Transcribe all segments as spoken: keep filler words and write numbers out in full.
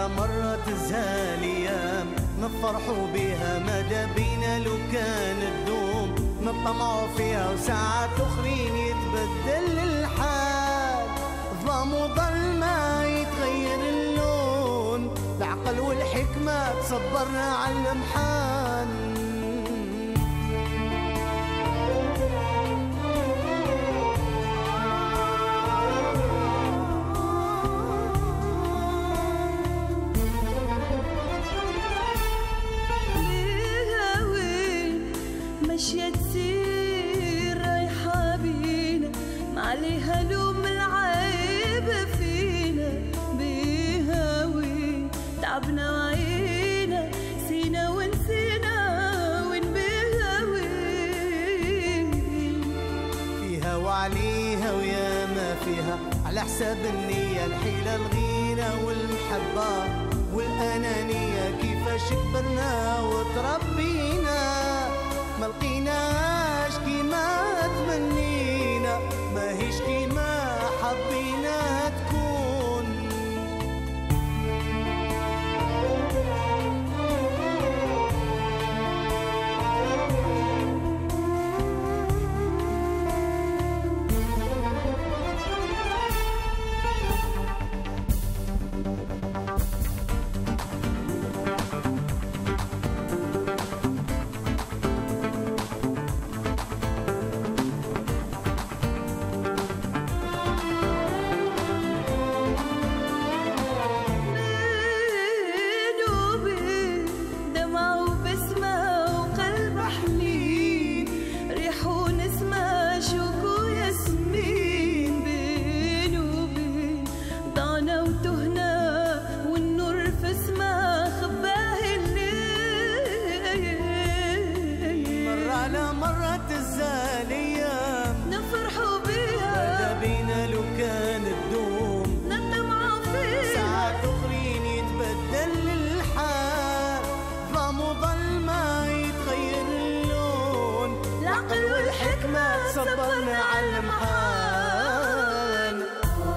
على مرة تزهى ايام نفرحوا بها مدى بينا لو كانت دوم نطمعوا فيها وساعات اخرين يتبدل الحال ظلام وظلمة يتغير اللون العقل والحكمة تصبرنا على المحال ماشية تسير رايحة بينا ما عليها لوم العيب فينا بيها وين تعبنا وعينا سينا ونسينا وين بيها وين فيها وعليها ويا ما فيها على حساب النية الحيلة الغيرة والمحبة والأنانية كيفاش كبرنا وتربينا ما لقيناش كيما تمنينا ماهيش كيما حبينا تكون صبرنا على المحال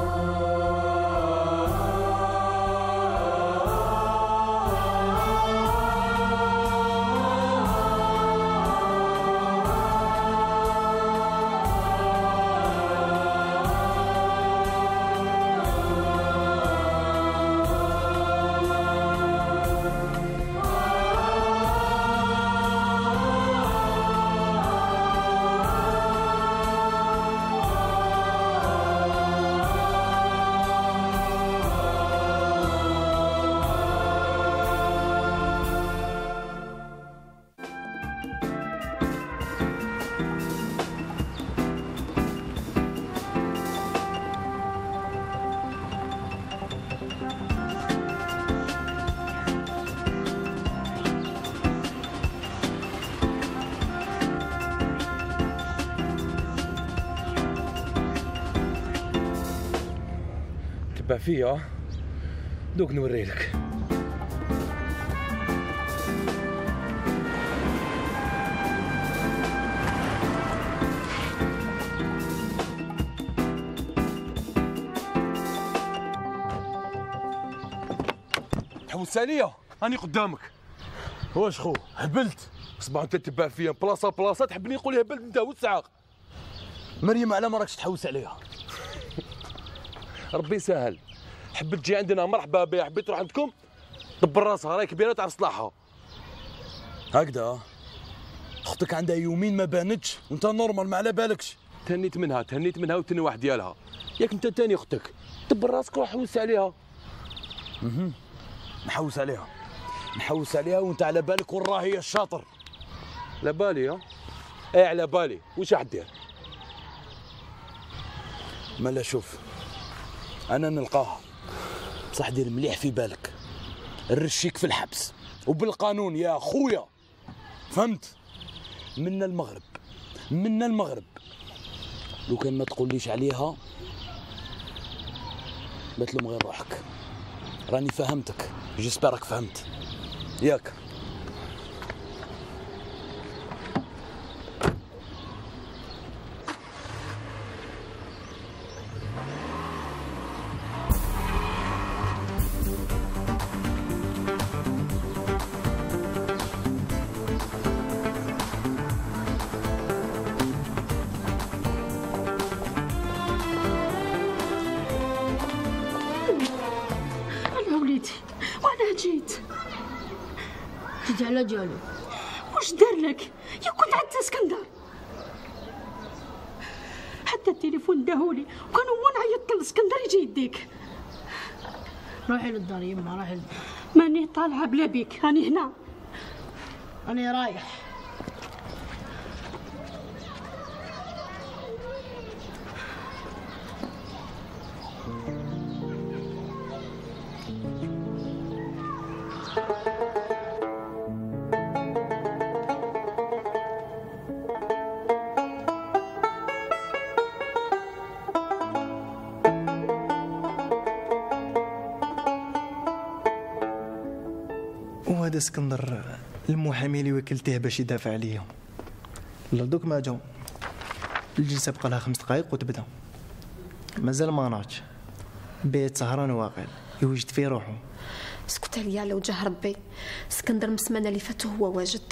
تبع فيا دوك نوريلك. تحوس عليا راني قدامك. واش خو هبلت؟ صباح انت تبع فيا بلاصه بلاصه تحبني يقول لي هبلت انت وتسعاق. مريم على ما راكش تحوس عليها. ربي يسهل. حبيت تجي عندنا مرحبا بها، حبيت تروح عندكم دبر راسها راهي كبيره تعرف صلاحها. هكذا اختك عندها يومين ما بانتش وانت نورمال ما على بالكش. تهنيت منها تهنيت منها وتاني واحد ديالها. ياك انت تاني اختك دبر راسك وروح حوس عليها. اها نحوس عليها نحوس عليها وانت على بالك وين راهي الشاطر. على بالي ها؟ ايه على بالي. واش راح دير؟ مالا شوف انا نلقاها بصح دير مليح في بالك نرشيك في الحبس وبالقانون يا خويا فهمت؟ منا المغرب منا المغرب. لو كان ما تقوليش عليها بتلوم غير روحك. راني فهمتك جيسبرك فهمت ياك. جيت جيت على جالو. واش دار لك؟ يا كنت عند اسكندر، حتى التليفون داهولي وكان هو نعيط لاسكندر يجي يديك. روحي للدار يما، روحي للدار. ماني طالعه بلا بيك، راني هنا. انا رايح. وهذا اسكندر المحامي اللي وكلته باش يدافع عليهم. دوك ما جاو، الجلسه بقى لها خمس دقائق وتبدا، مازال ما ناضش، بيت سهران واقع يوجد فيه روحه. اسكت عليا على وجه ربي، اسكندر من السمانه اللي فاتو هو واجد.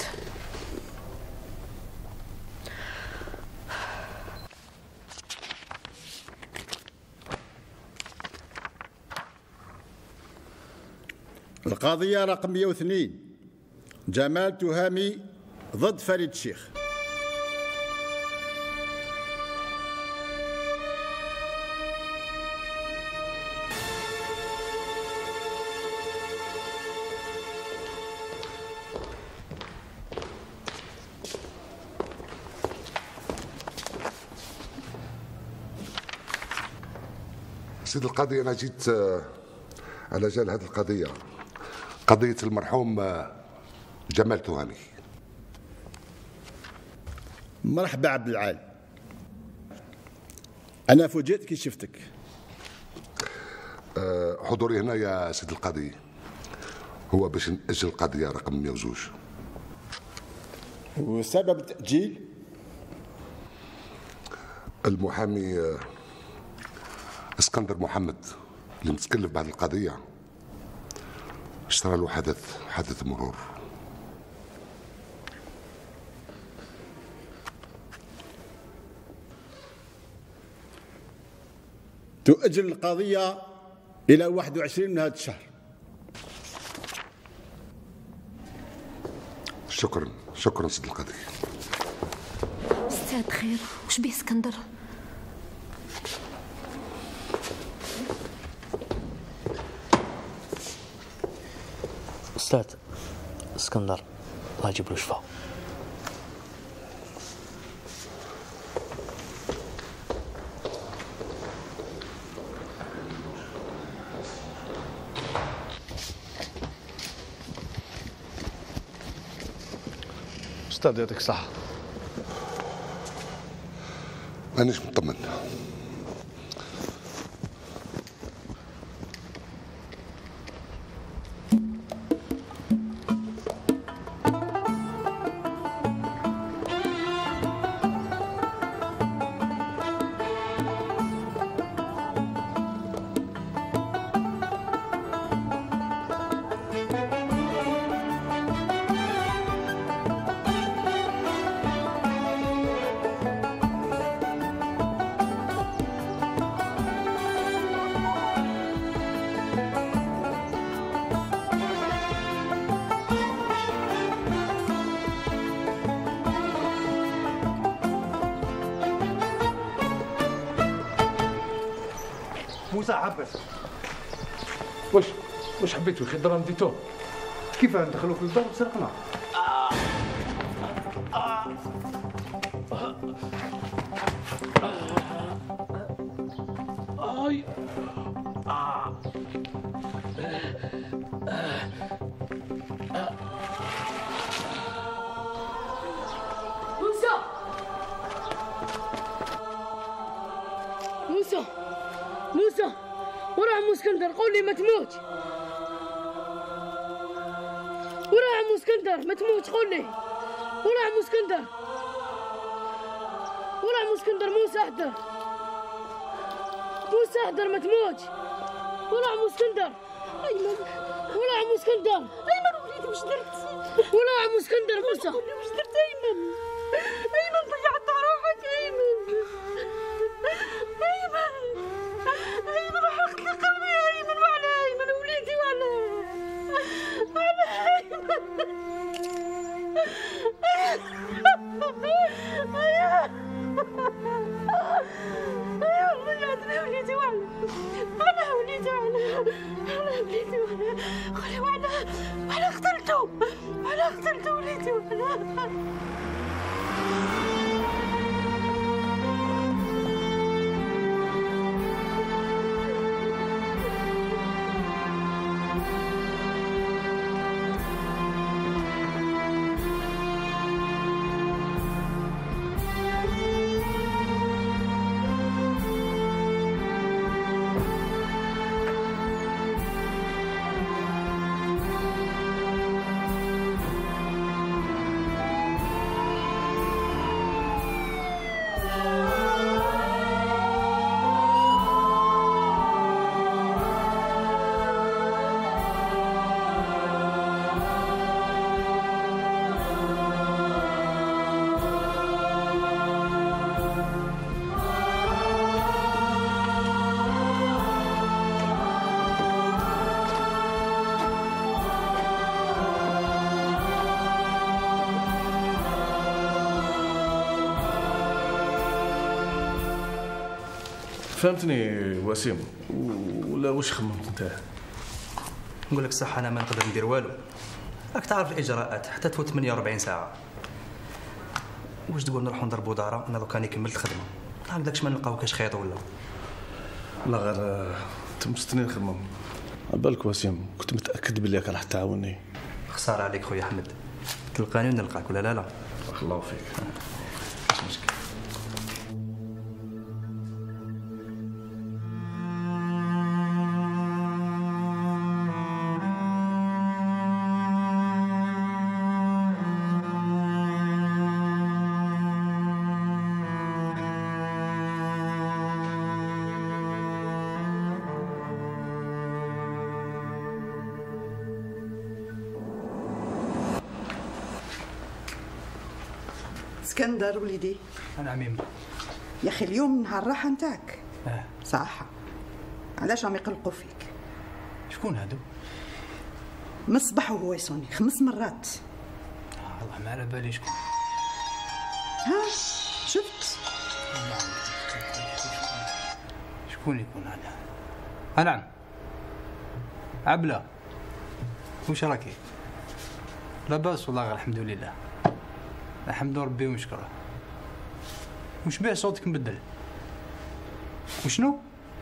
القضية رقم مئة واثنين، جمال تهامي ضد فريد الشيخ. سيد القاضي، أنا جيت على جال هذه القضية، قضية المرحوم جمال تهامي. مرحبا عبد العال، أنا فوجئت كي شفتك. حضوري هنا يا سيد القاضي هو باش نأجل القضية رقم مئة واثنين. وسبب التأجيل؟ المحامي اسكندر محمد اللي متكلف بهذه القضية اشترى له حدث حدث مرور. تؤجل القضية إلى واحد وعشرين من هذا الشهر. شكرا شكرا سيد القاضي. استاذ خير، وش بيه اسكندر؟ أستاذ اسكندر الله يجيب له شفاء. أستاذ يعطيك الصحة. مانيش مطمن. موسى عبس. واش واش حبيتوا خي الدرهم ديتوه؟ كيف ندخلوا في الدار وسرقنا؟ اي موسى موسى موسى ورا عمو اسكندر، قول لي ما تموت. ورا عمو اسكندر ما تموت، قول لي ورا عمو اسكندر. ورا عمو اسكندر، موسى احضر، موسى احضر ما تموت. ورا عمو اسكندر. ايمن ورا عمو اسكندر. ايمن وليدي وش درت؟ ورا عمو اسكندر. موسى وش درت ايمن؟ ايمن ضيعت روحك ايمن. ايمن ايمن حرقت لي قلبي ايمن، وعلى ايمن وليدي وعلى انا وليدي انا انا وليدي وانا وانا وانا وانا قتلته وانا قتلته وليدي وانا. فهمتني وسيم ولا واش خممت انت؟ نقول لك صح، انا ما نقدر ندير والو، راك تعرف الاجراءات حتى تفوت ثمانية وأربعين ساعه. واش تقول نروحوا نضربوا دارا؟ انا لو كان كملت الخدمه هكذاك ما نلقاو كاش خيط ولا لا غير تمستني نخمم. بالك وسيم كنت متاكد بلي راك راح تعاوني. خساره عليك خويا احمد، تلقاني ونلقاك ولا لا لا؟ بارك الله فيك. مش مشكل. اسكندر وليدي. نعم يما. يا اخي اليوم نهار الراحه نتاعك. اه صح. علاش راهم يقلقوا فيك؟ شكون هادو؟ من الصباح وهو يصوني خمس مرات. آه والله ما على بالي شكون. ها شفت؟ شكون يكون هذا؟ آه نعم. عبلة واش راكي؟ لاباس والله غير الحمد لله. الحمد ربي ونشكره. وش بيه صوتك مبدل؟ وشنو؟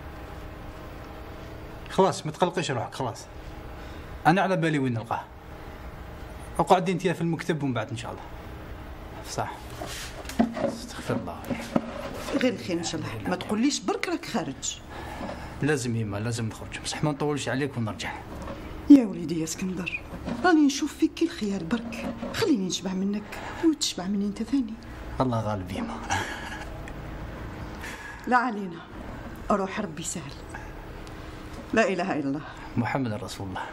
خلاص ما تقلقيش روحك خلاص. انا على بالي وين نلقاه. اقعدي انت في المكتب ومن بعد ان شاء الله. صح. استغفر الله. غير الخير ان شاء الله، ما تقوليش برك راك خارج. لازم يما لازم نخرج، بصح ما نطولش عليك ونرجع. يا وليدي يا اسكندر، راني نشوف فيك كي الخيار برك، خليني نشبع منك وتشبع مني انت ثاني. الله غالب يما. لا علينا، روح ربي سهل. لا اله الا الله محمد رسول الله.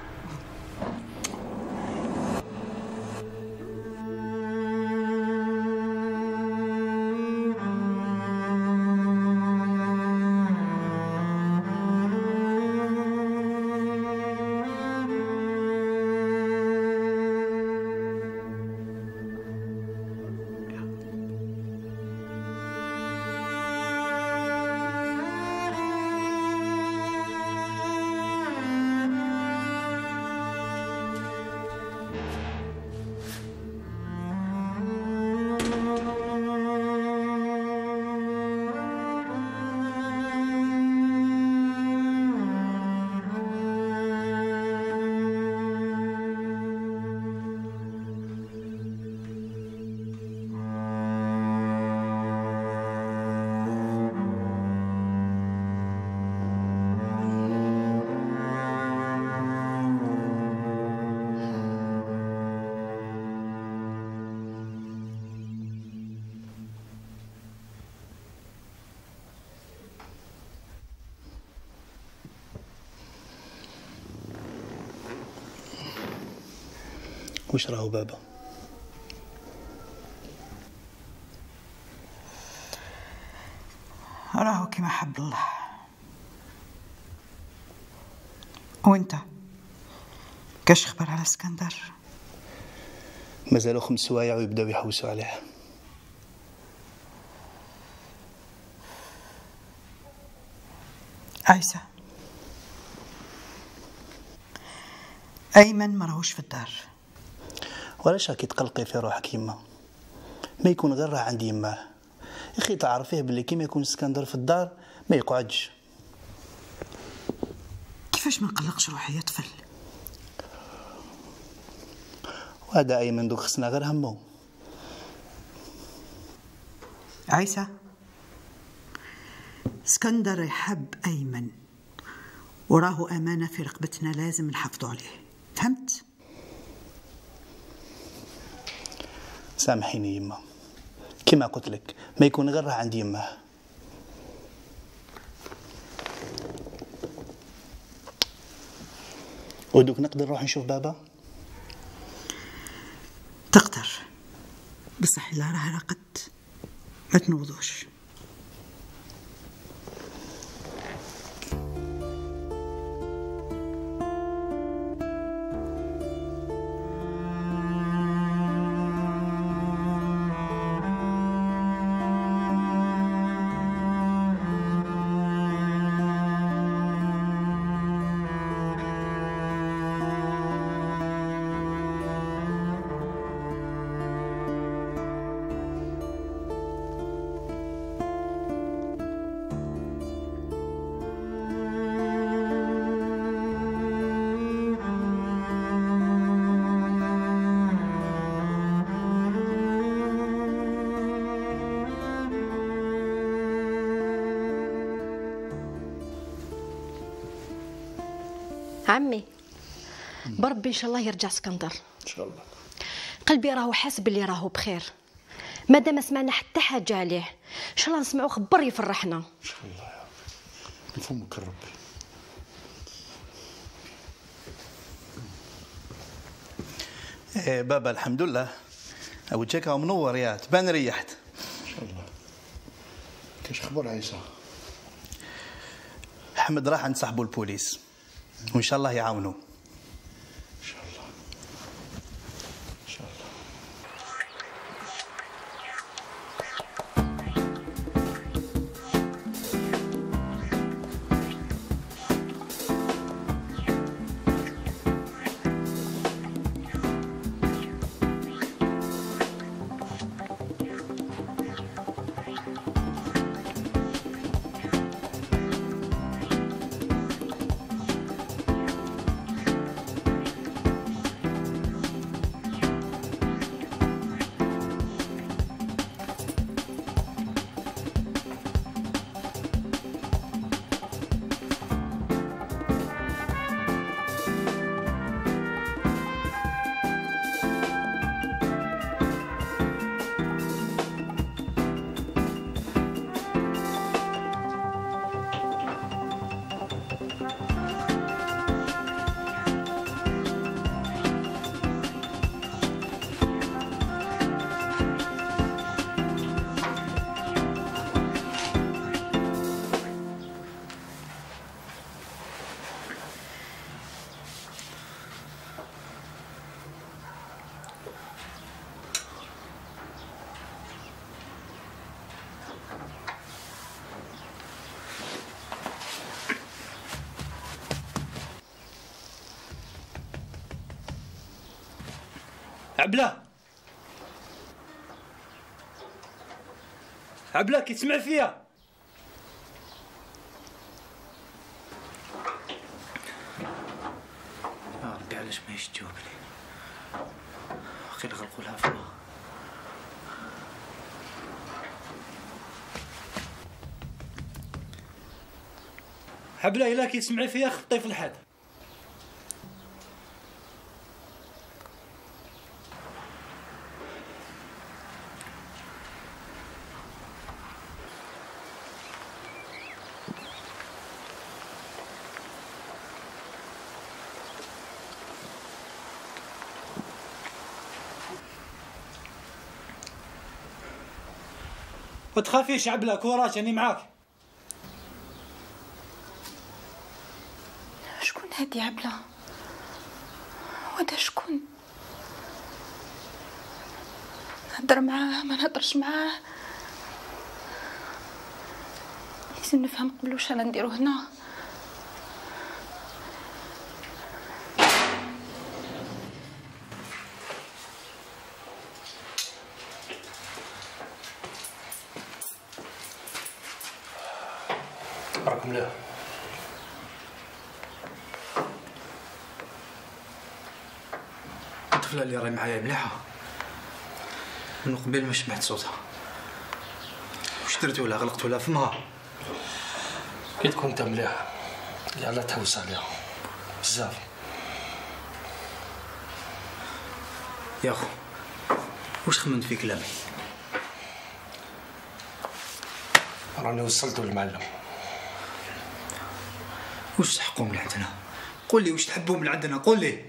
وش راهو بابا؟ راهو كما حب الله. وانت كاش خبر على اسكندر؟ مازالوا خمس سوايع ويبداو يحوسوا عليه. عيسى، أيمن ما راهوش في الدار. وعلاش راكي تقلقي في روحك يما؟ ما يكون غير راه عند يماه. يا اخي تعرفيه باللي كيما يكون اسكندر في الدار ما يقعدش. كيفاش ما نقلقش روحي يا طفل؟ وهذا ايمن دوك خصنا غير همو. عيسى، اسكندر يحب أيمن وراه أمانة في رقبتنا لازم نحافظوا عليه، فهمت؟ سامحيني يما، كما قلت لك ما يكون غير راه عند يماه. ودوك نقدر نروح نشوف بابا؟ تقدر، بصح إلا راه رقد ما تنوضوش. عمي بربي ان شاء الله يرجع اسكندر ان شاء الله. قلبي راهو حاسب اللي راهو بخير، مادام ما سمعنا حتى حاجه عليه ان شاء الله نسمعوا خبر يفرحنا ان شاء الله يا ربي. نفهمك ربي. إيه بابا الحمد لله، وجهك منور يا تبان ريحت. ان شاء الله. كاش خبر عيسى؟ احمد راح عند صاحبه البوليس وان شاء الله يعاونوه. ان شاء الله ان شاء الله. عبله عبله كي تسمع فيا؟ يا ربي علاش ما يجي تجاوب لي؟ اخي نغلقوا لها فما. عبله الا كي تسمعي فيا خطي في الحد. وتخافيش عبله، كوراج راني معاك. شكون هادي عبله؟ وهذا شكون؟ نهضر معاه ما نهضرش معاه، لازم نفهم قبل واش رانا نديرو هنا. راك مليح. الطفله اللي راهي معايا مليحه، من قبل ما سمعت صوتها. واش درتو لها؟ غلقتو لها فمها؟ كي تكون انت مليح يا لا تحوس عليها بزاف. يا خو واش خممت في كلامي؟ راني وصلتو للمعلم. واش تحقوا من عندنا؟ قول لي واش تحبوا من عندنا، قول لي.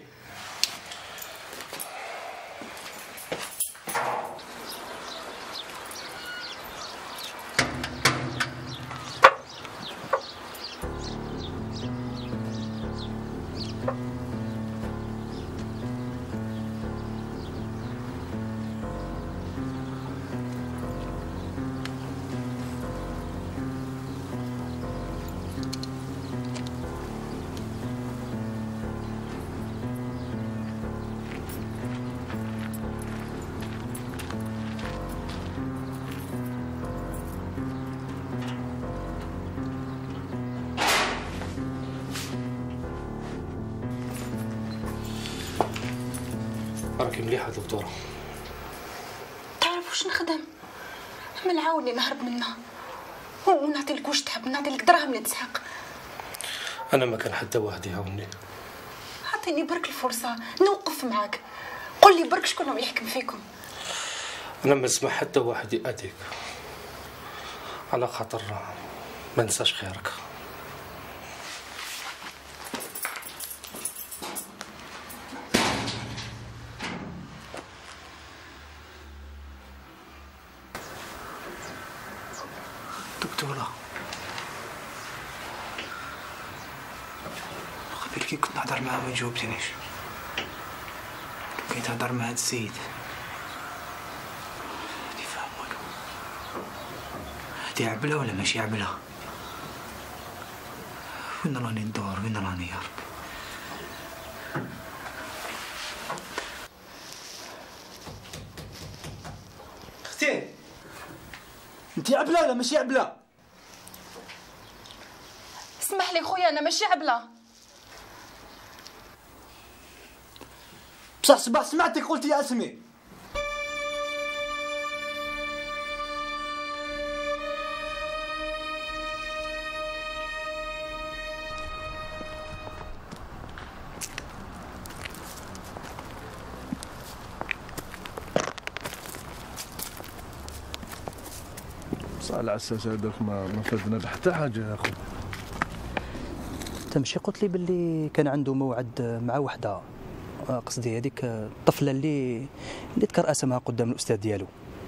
راكي مليحه دكتوره. تعرف واش نخدم؟ من عاوني نهرب منها ونعطي لك واش تحب، نعطي لك دراهم اللي تسحق. انا ما كان حتى واحد يعاوني. عطيني برك الفرصه نوقف معاك، قول لي برك شكون هو يحكم فيكم. انا ما نسمع حتى واحد يأذيك، على خاطر ما ننساش خيرك. دكتورة قبل كي كنت نهضر معاه ما جاوبتنيش، كي تهضر مع هاد السيد هادي فاهم والو. هادي عبلة ولا ماشي عبلة؟ وين راني ندور، وين راني يا رب؟ اختي انتي عبلة ولا ماشي عبلة؟ اسمح لي خويا انا ماشي عبلة. بصح صباح سمعتك قلتي يا اسمي. بصح على اساس هذاك ما ما فادنا بحتى حاجه يا خو. انت ماشي قلت لي باللي كان عنده موعد مع وحده، قصدي هذيك الطفله اللي اللي ذكر اسمها قدام الاستاذ ديالو؟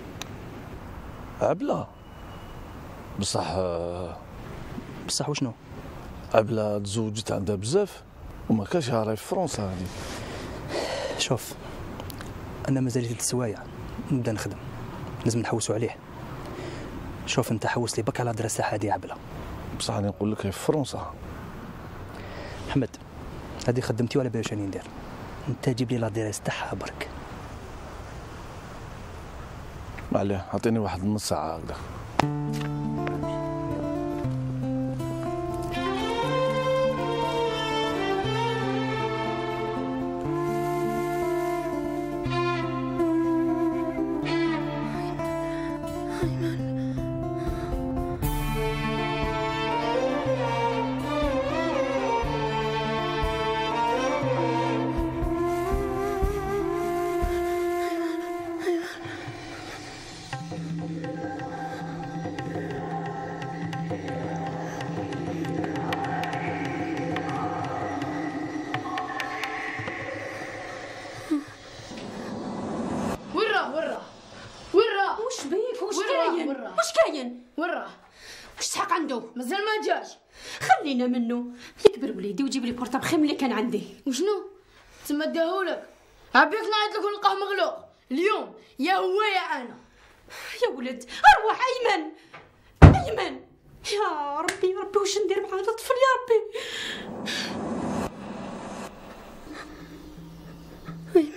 عبله. بصح بصح وشنو؟ عبله تزوجت عندها بزاف وما كاش راهي في فرنسا هذه. شوف انا مازال ثلاث سوايع نبدا نخدم، لازم نحوسوا عليه. شوف انت حوس لي بك على دراسه هذه عبله. بصح راني نقول لك هي في فرنسا. محمد هذه خدمتي ولا باش راني ندير؟ انت جيب لي لا ديريس تاعها برك. ما عليه، عطيني واحد نص ساعه هكذا. مازال ما جاش. خلينا منه يكبر وليدي وجيب لي بورطابل خير من اللي كان عندي. وشنو تما داهولك؟ عبيك نعيط لك ونلقاه مغلوق اليوم يا هو يا انا. يا ولد ارواح ايمن ايمن يا ربي يا ربي واش ندير مع هذا الطفل يا ربي. ايمن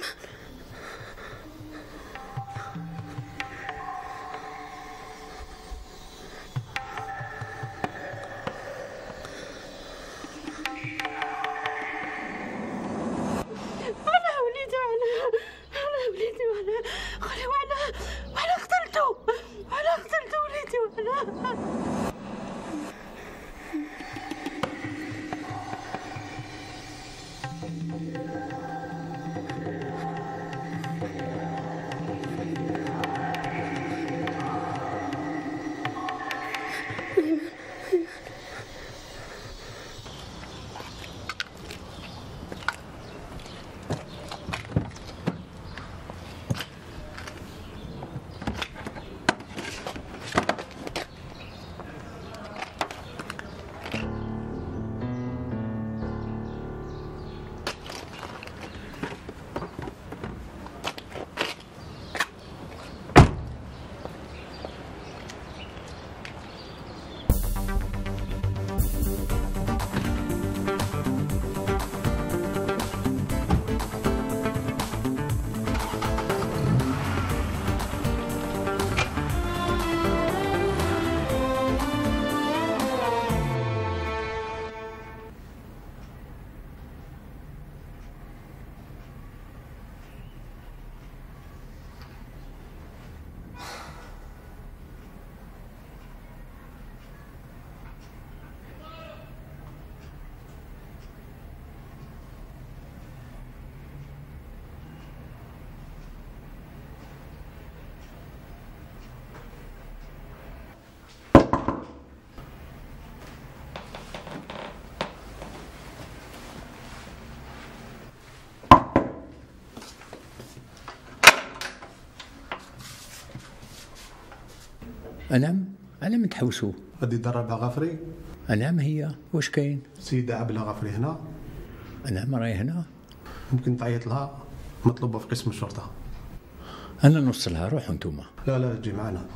أنام على من تحوسوا؟ غادي يدربها غفري. أنام هي واش كاين؟ سيدة عبلة غفري هنا. أنام راهي هنا. ممكن تعيط لها، مطلوبة في قسم الشرطة. أنا نوصلها، روحوا انتوما. لا لا تجي معنا.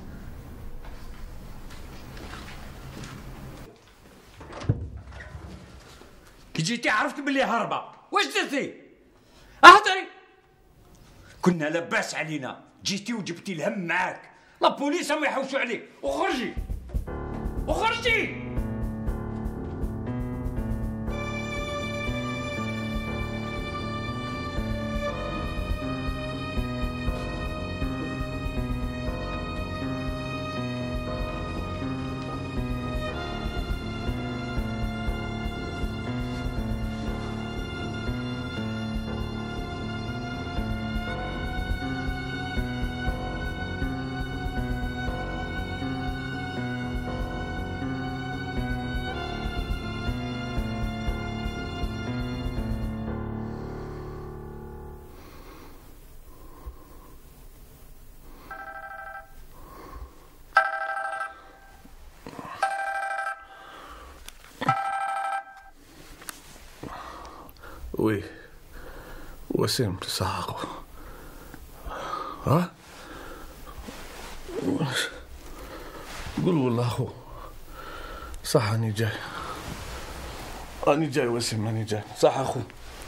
كي جيتي عرفت بلي هربة، واش درتي؟ اهدري. كنا لاباس علينا، جيتي وجبتي الهم معاك، لا بوليس ما يحوسوا عليك، وخرجي وخرجي. وي وسيم تسحقوا. ها قول والله اخو صح، راني جاي راني جاي وسيم، راني جاي صح اخو.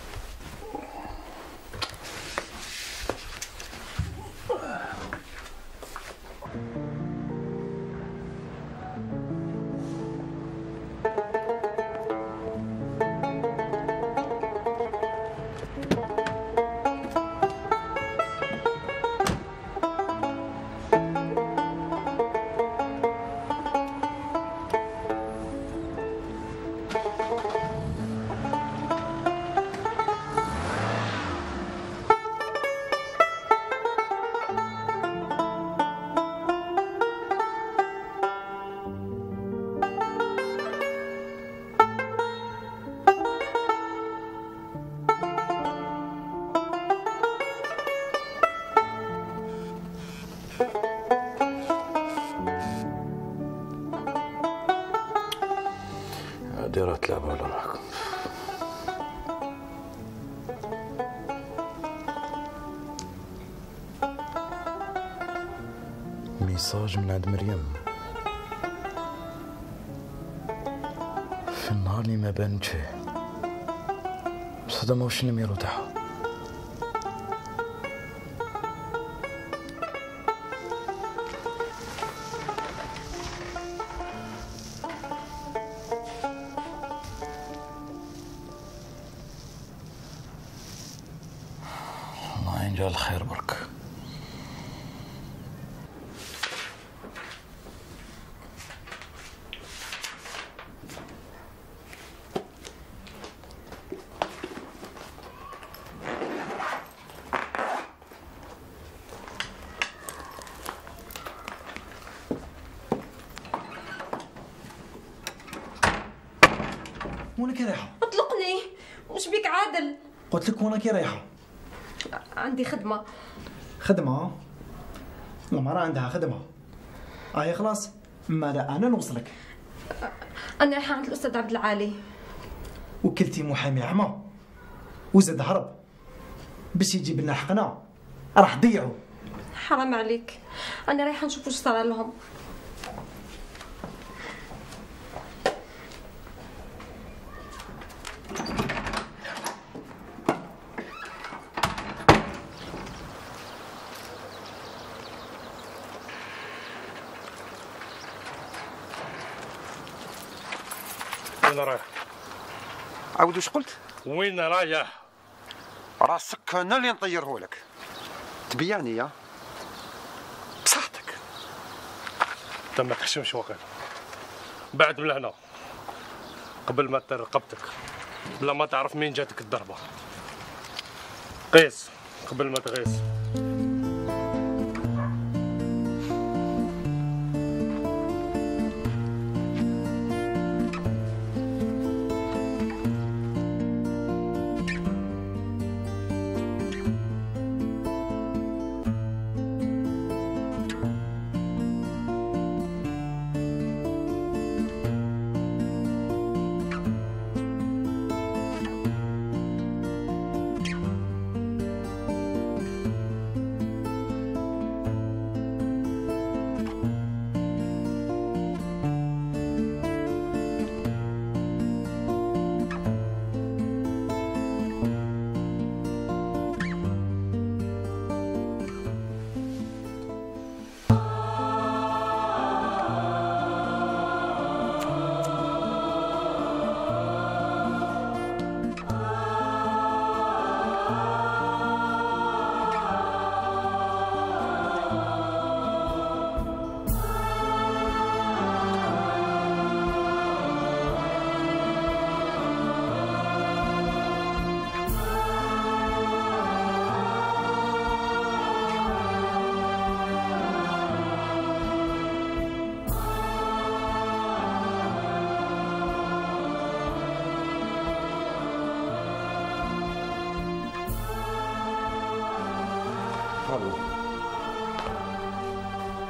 ديرها تلعب على روحك. ميساج من عند مريم في النهار اللي ما بانت فيه، بس هذا ماهوش النميرو تاعها. الله ينجى الخير برك. وينك رايحة؟ اطلقني. وش بيك عادل؟ قلت لك وينك رايحة؟ عندي خدمة. خدمة؟ المرأة عندها خدمة. آه خلاص، ماذا أنا نوصلك؟ أنا رايحة عند الأستاذ عبد العالي. وكلتي محامي أعمى وزاد هرب باش يجيب لنا حقنا، راح ضيعوا. حرام عليك، أنا رايحة نشوف واش صار لهم. وين رايح؟ عاود واش قلت؟ وين رايح؟ راسك انا اللي نطيره لك. تبيعني يا بصحتك. انت ما تحشمش واقيلا. بعد من هنا قبل ما تطير رقبتك، بلا ما تعرف مين جاتك الضربه. قيس قبل ما تغيس.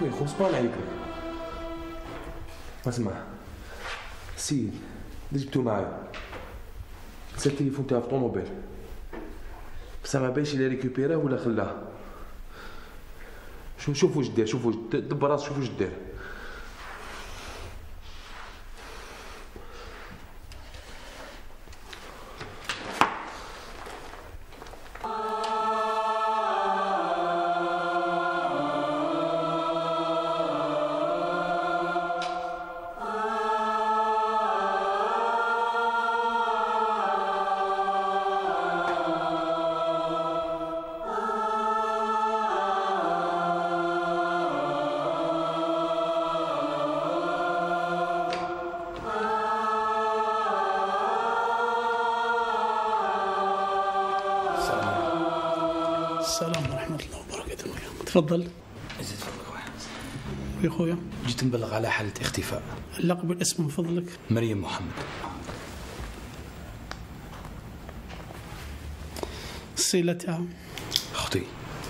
خويا خص بالله عليك. اسمع السيد اللي جبتو معايا نسى التليفون تاعو في الطوموبيل، بصح ما باينش الا ريكوبيراه ولا خلاه. شوف شوف واش دير، شوف واش دبر راسك، شوف واش دير. السلام ورحمة الله وبركاته. تفضل. زيد فضلك خويا. يا خويا جيت نبلغ على حالة اختفاء. اللقب والاسم من فضلك. مريم محمد. الصلة تاعها. اختي.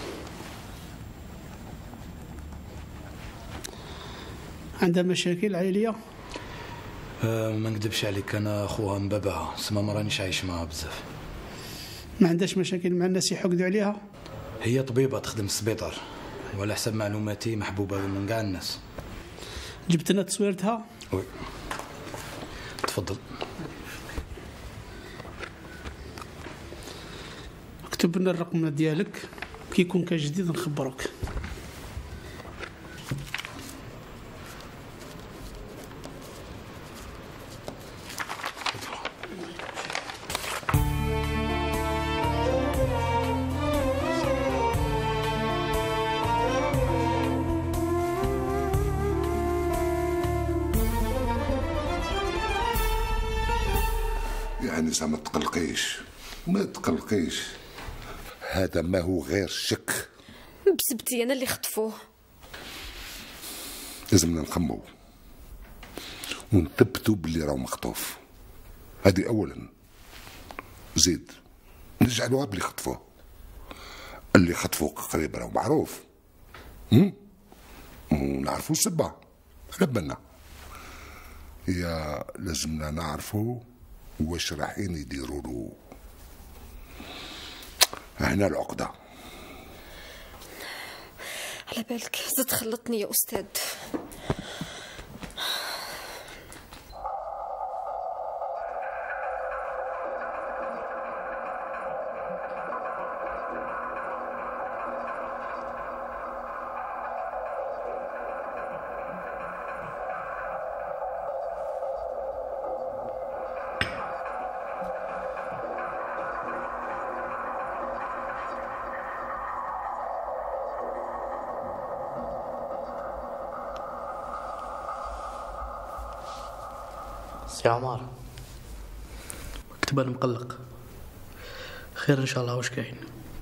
عندها مشاكل عائلية؟ أه ما نكذبش عليك، انا اخوها من باباها، سما ما رانيش عايش معاها بزاف. ما عندهاش مشاكل مع الناس يحقدوا عليها؟ هي طبيبة تخدم في السبيطار، وعلى حسب معلوماتي محبوبة من كاع الناس. جبت لنا تصويرتها؟ وي. تفضل. اكتب لنا الرقم ديالك، كي يكون كان جديد نخبروك. يعني ما تقلقيش ما تقلقيش، هذا ما هو غير شك. بسبتي انا اللي خطفوه. لازمنا نخمو ونثبتوا باللي راهو مخطوف، هذه اولا. زيد نجعلوها باللي خطفوه، اللي خطفوه قريب راهو معروف، هم ونعرفوا السبه على بالنا. يا لازمنا نعرفوا واش رايحين يديروا له. هنا العقده. على بالك زد خلطني يا استاذ. يا عمار مكتب انا مقلق. خير ان شاء الله. واش كاين؟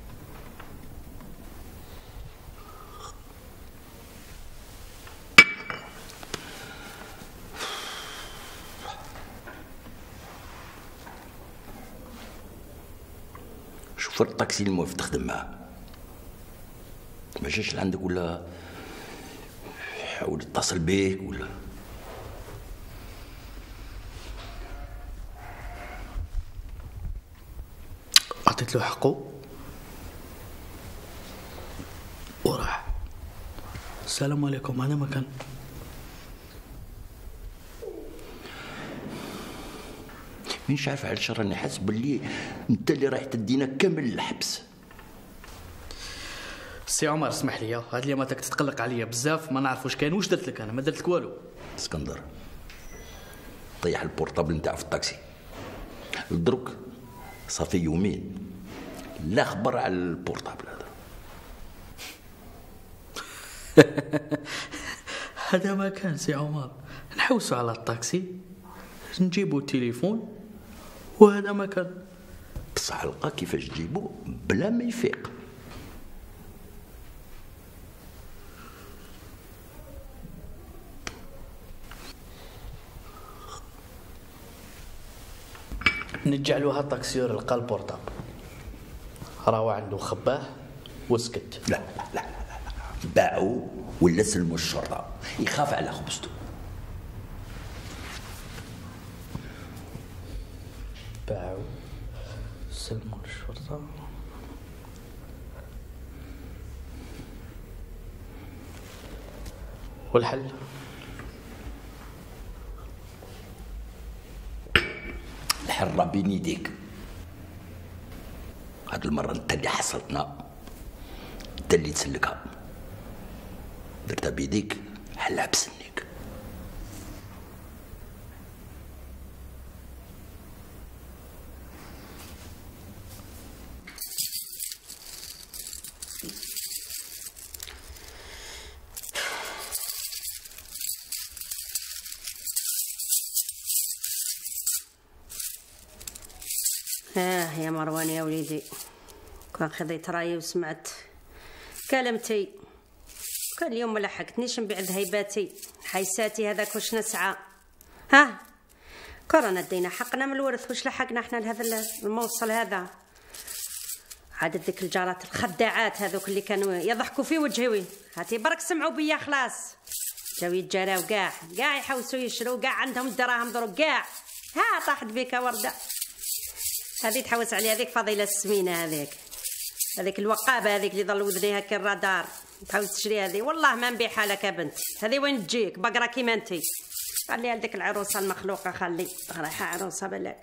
شوفر الطاكسي اللي موالف تخدم معاه ما جاش لعندك ولا حاول يتصل بيك ولا؟ عطيت له حقه وراح. السلام عليكم. انا مكان مانيش عارف علاش راني حاسس باللي انت اللي رايح تدينا كامل الحبس. سي عمر اسمح لي، هاد اليوم راك تتقلق عليا بزاف، ما نعرف واش كاين. واش درت لك؟ انا ما درت لك والو. اسكندر طيح البورطابل نتاعو في الطاكسي، دروك صافي يومين لا خبر على البورطابل هذا. هذا ما كان سي عمر، نحوسوا على الطاكسي نجيبوا التليفون وهذا ما كان. بصح لقى كيفاش تجيبوه بلا ما يفيق. نجعلوا هاد الطاكسيور لقى البورطابل، راهو عنده خباه وسكت. لا لا لا لا باعوا ولا سلموا الشرطه يخاف على خبزته. باعوا سلموا الشرطه. والحل؟ الحرة بين يديك. هاد المرة انت اللي حصلتنا، انت اللي تسلكها. درتها بيديك حلها بسنيك. اه يا مروان يا وليدي، كان خذيت رايي وسمعت كلمتي، كان اليوم ما لحقتنيش نبيع ذهيباتي حيساتي هذاك واش نسعى. ها كورونا دينا حقنا من الورث، واش لحقنا احنا لهذا الموصل هذا؟ عاد ذيك الجارات الخداعات هذوك اللي كانوا يضحكوا في وجهي، هاتي برك سمعوا بيا خلاص، جاو يتجراو كاع كاع يحوسوا يشروا كاع عندهم الدراهم دروك كاع. ها طاحت بك ورده هذه تحوس عليها، هذيك فضيله السمينه، هذيك هذيك الوقابه هذيك اللي ظل وذنيها هكا الرادار، تحوس تشري هذه. والله ما نبيعها لك يا بنتي، هذه وين تجيك بقره كيما انتي. خليها لديك العروسه المخلوقه، خلي رايحه عروسه بالك.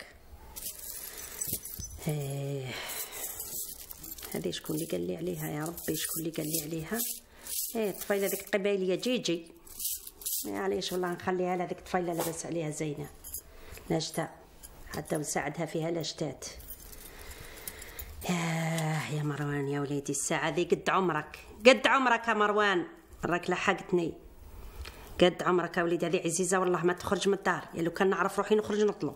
ايه هذه شكون اللي قال لي عليها يا ربي؟ شكون اللي قال لي عليها؟ ايه الطفيله هذيك القبايليه جيجي، معليش والله نخليها لهذيك الطفيله لاباس عليها زينه لا شتا، حتى ونساعدها فيها لا شتات. ياه يا مروان يا وليدي، الساعة ذي قد عمرك، قد عمرك يا مروان، راك لحقتني قد عمرك يا وليدي. هذه عزيزة والله ما تخرج من الدار، يا لو كان نعرف روحي نخرج نطلب.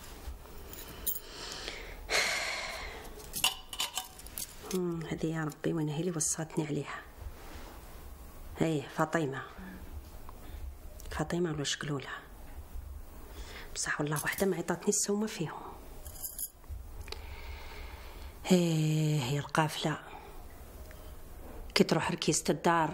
هذه يا ربي وين هي اللي وصاتني عليها؟ هي فاطمة، فاطمة ولا شكلولة؟ بصح والله وحده ما عطاتني السومه فيهم. هي هي القافله كي تروح ركيزة الدار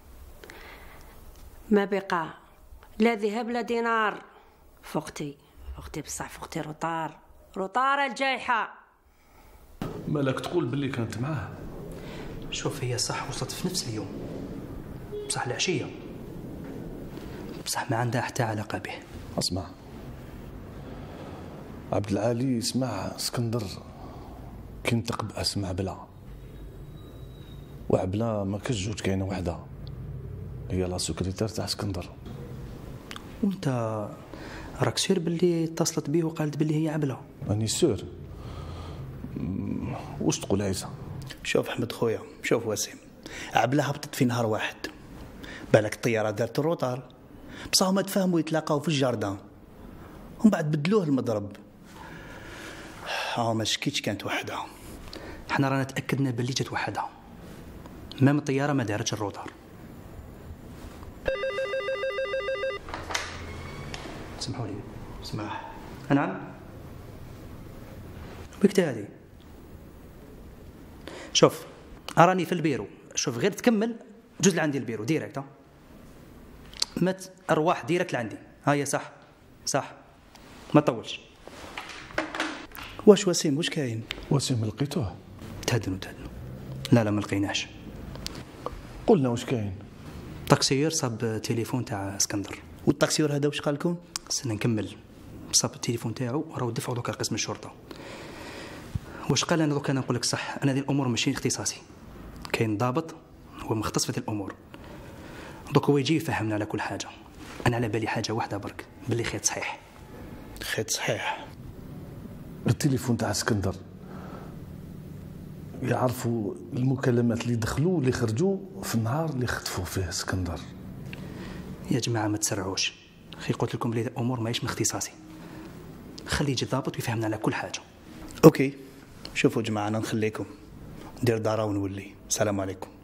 ما بقى لا ذهب لا دينار. فوقتي فوقتي بصح فوقتي روطار روطار الجايحه. مالك تقول باللي كانت معاه؟ شوف هي صح وصلت في نفس اليوم، بصح العشيه، بصح ما عندها حتى علاقه به. اسمع عبد العالي، اسمع اسكندر كي نطق باسمع بلا وعبلا ما كاش جوج، كاينه وحده هي لا سكرتير تاع اسكندر. وانت راك سير باللي اتصلت بيه وقالت باللي هي عبله؟ راني سير. واش تقول عيسى؟ شوف احمد خويا، شوف وسيم، عبله هبطت في نهار واحد، بالك الطياره دارت الروطار، بصح هما تفاهموا يتلاقاو في الجاردان ومن بعد بدلوه المضرب. ها ما شكيتش كانت وحدها. حنا رانا تاكدنا باللي جات وحدها، مام الطياره ما دارتش الروطار. سمحوا لي. سماح. نعم. وقت هذه شوف اراني في البيرو، شوف غير تكمل جوز لعندي البيرو ديريكت، مت ارواح ديريكت لعندي. هاي صح صح ما تطولش. واش وسيم واش كاين؟ وسيم لقيتوه؟ تهدنوا تهدنوا. لا لا ما لقيناش. قلنا واش كاين؟ طاكسيور صاب تليفون تاع اسكندر. والطاكسيور هذا واش قال لكم؟ استنى نكمل. صاب التليفون تاعو راهو دفعوا دوكا قسم الشرطه. واش قال؟ انا دوكا نقول لك صح، انا هذه الامور ماشي اختصاصي، كاين ضابط هو مختص في هذه الامور، دوك هو يجي يفهمنا على كل حاجه. انا على بالي حاجه واحده برك، باللي خيط صحيح. خيط صحيح؟ التليفون تاع اسكندر يعرفوا المكالمات اللي دخلوا واللي خرجوا في النهار اللي خطفوا فيه اسكندر. يا جماعه ما تسرعوش، خي قلت لكم بلي الامور ماهيش من اختصاصي، خلي يجي الضابط ويفهمنا على كل حاجه. اوكي شوفوا جماعه، انا نخليكم ندير دارا ونولي. السلام عليكم.